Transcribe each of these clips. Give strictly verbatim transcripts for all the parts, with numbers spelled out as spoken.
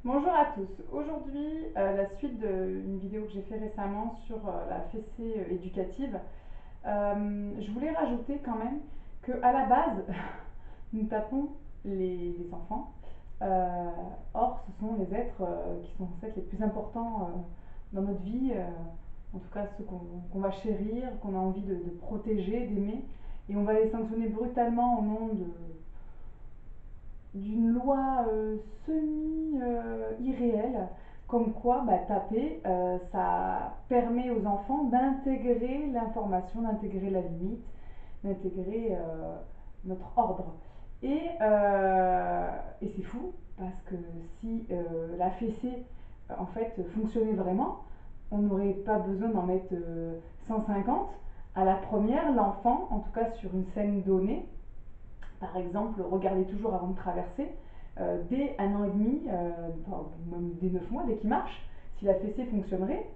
Bonjour à tous. Aujourd'hui, euh, la suite d'une vidéo que j'ai fait récemment sur euh, la fessée euh, éducative. Euh, je voulais rajouter quand même que à la base, nous tapons les, les enfants. Euh, Or, ce sont les êtres euh, qui sont censés être les plus importants euh, dans notre vie, euh, en tout cas ceux qu'on qu'on va chérir, qu'on a envie de, de protéger, d'aimer. Et on va les sanctionner brutalement au nom de, d'une loi euh, semi-irréelle, comme quoi bah, taper, euh, ça permet aux enfants d'intégrer l'information, d'intégrer la limite, d'intégrer euh, notre ordre. Et, euh, et c'est fou, parce que si euh, la fessée en fait fonctionnait vraiment, on n'aurait pas besoin d'en mettre euh, cent cinquante. À la première, l'enfant, en tout cas sur une scène donnée, par exemple, regardez toujours avant de traverser. Euh, dès un an et demi, euh, enfin, même dès neuf mois, dès qu'il marche, si la fessée fonctionnerait,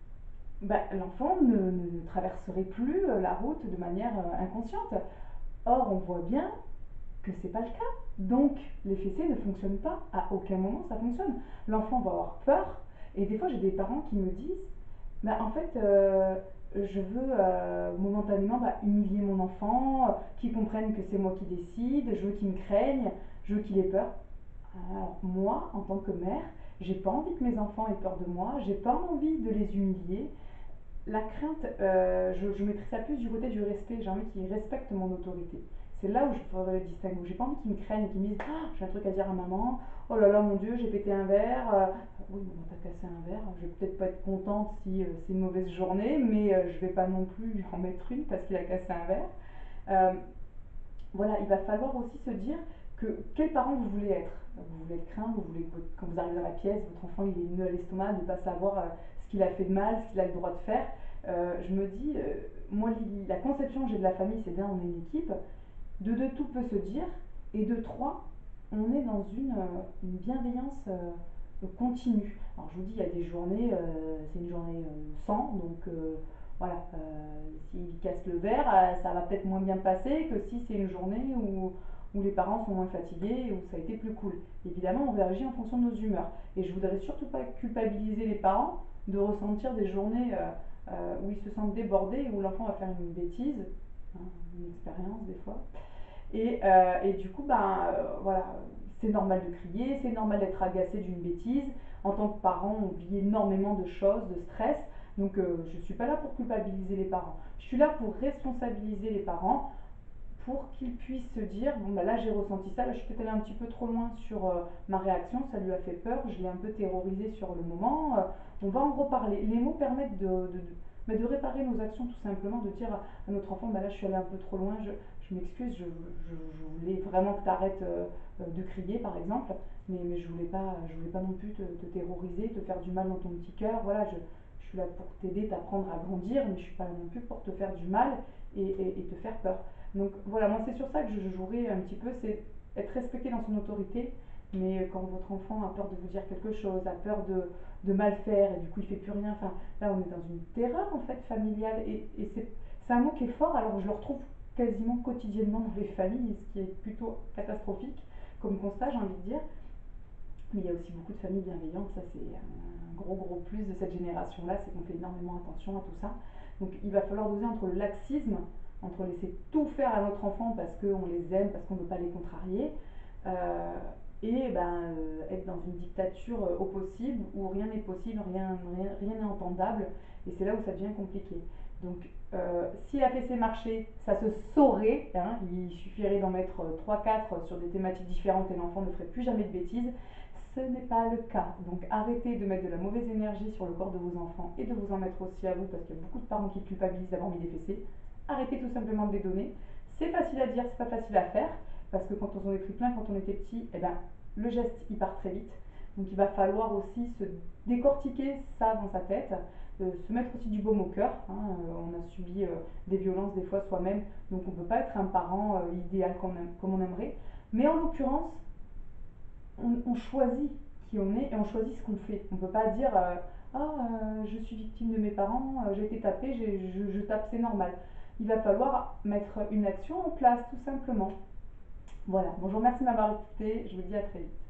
bah, l'enfant ne, ne traverserait plus euh, la route de manière euh, inconsciente. Or, on voit bien que c'est pas le cas. Donc, les fessées ne fonctionnent pas. À aucun moment ça fonctionne. L'enfant va avoir peur. Et des fois, j'ai des parents qui me disent bah, en fait, euh, je veux euh, momentanément bah, humilier mon enfant, euh, qu'il comprenne que c'est moi qui décide, je veux qu'il me craigne, je veux qu'il ait peur. Alors, moi, en tant que mère, j'ai pas envie que mes enfants aient peur de moi, j'ai pas envie de les humilier. La crainte, euh, je, je mettrais ça plus du côté du respect. J'ai envie qu'ils respectent mon autorité. C'est là où je ferais le distinguo. J'ai pas envie qu'ils me craignent, qu'ils me disent ah, j'ai un truc à dire à maman, oh là là mon Dieu, j'ai pété un verre. Euh, oui, maman, t'as cassé un verre. Je vais peut-être pas être contente si euh, c'est une mauvaise journée, mais euh, je vais pas non plus lui en mettre une parce qu'il a cassé un verre. Euh, voilà, il va falloir aussi se dire que quel parent vous voulez être. Vous voulez être craint, vous voulez que quand vous arrivez dans la pièce, votre enfant il est nœud à l'estomac, de ne pas savoir euh, ce qu'il a fait de mal, ce qu'il a le droit de faire. Euh, je me dis, euh, moi la conception que j'ai de la famille, c'est bien, on est une équipe. De deux, tout peut se dire. Et de trois, on est dans une, euh, une bienveillance euh, continue. Alors je vous dis, il y a des journées, euh, c'est une journée euh, sans, donc euh, voilà, euh, s'il casse le verre, euh, ça va peut-être moins bien passer que si c'est une journée où, où les parents sont moins fatigués, où ça a été plus cool. Évidemment, on réagit en fonction de nos humeurs. Et je voudrais surtout pas culpabiliser les parents de ressentir des journées euh, euh, où ils se sentent débordés, où l'enfant va faire une bêtise, hein, une expérience des fois. Et, euh, et du coup, ben, euh, voilà, c'est normal de crier, c'est normal d'être agacé d'une bêtise. En tant que parent, on vit énormément de choses, de stress. Donc, euh, je ne suis pas là pour culpabiliser les parents. Je suis là pour responsabiliser les parents pour qu'ils puissent se dire bon bah là j'ai ressenti ça, là je suis peut-être allée un petit peu trop loin sur euh, ma réaction, ça lui a fait peur, je l'ai un peu terrorisé sur le moment, euh, on va en reparler. Les mots permettent de, de, de, mais de réparer nos actions tout simplement, de dire à notre enfant bah là je suis allée un peu trop loin, je, je m'excuse, je, je, je, voulais vraiment que tu arrêtes euh, de crier par exemple, mais, mais je voulais pas je voulais pas non plus te, te terroriser, te faire du mal dans ton petit cœur, voilà, je, je suis là pour t'aider, t'apprendre à grandir, mais je suis pas là non plus pour te faire du mal et, et, et te faire peur. Donc voilà, moi c'est sur ça que je jouerai un petit peu, c'est être respecté dans son autorité, mais quand votre enfant a peur de vous dire quelque chose, a peur de, de mal faire et du coup il fait plus rien, enfin là on est dans une terreur en fait familiale et, et c'est, c'est un mot qui est fort alors je le retrouve quasiment quotidiennement dans les familles, ce qui est plutôt catastrophique comme constat j'ai envie de dire. Mais il y a aussi beaucoup de familles bienveillantes, ça c'est un gros gros plus de cette génération-là, c'est qu'on fait énormément attention à tout ça. Donc il va falloir doser entre le laxisme, entre laisser tout faire à notre enfant parce qu'on les aime, parce qu'on ne veut pas les contrarier, euh, et ben, euh, être dans une dictature euh, au possible où rien n'est possible, rien rien, rien n'est entendable, et c'est là où ça devient compliqué. Donc euh, si la fessée marchait, ça se saurait, hein, il suffirait d'en mettre trois quatre sur des thématiques différentes et l'enfant ne ferait plus jamais de bêtises. Ce n'est pas le cas. Donc arrêtez de mettre de la mauvaise énergie sur le corps de vos enfants et de vous en mettre aussi à vous parce qu'il y a beaucoup de parents qui culpabilisent d'avoir mis des fessées. Arrêtez tout simplement de les donner. C'est facile à dire, c'est pas facile à faire parce que quand on en est pris plein quand on était petit, eh ben, le geste il part très vite. Donc il va falloir aussi se décortiquer ça dans sa tête, euh, se mettre aussi du baume au cœur. Hein. Euh, on a subi euh, des violences des fois soi-même, donc on ne peut pas être un parent euh, idéal comme on, aime, comme on aimerait. Mais en l'occurrence, on, on choisit qui on est et on choisit ce qu'on fait. On ne peut pas dire euh, ah euh, je suis victime de mes parents, euh, j'ai été tapée, je, je tape, c'est normal. Il va falloir mettre une action en place tout simplement. Voilà, bonjour, merci de m'avoir écouté, je vous dis à très vite.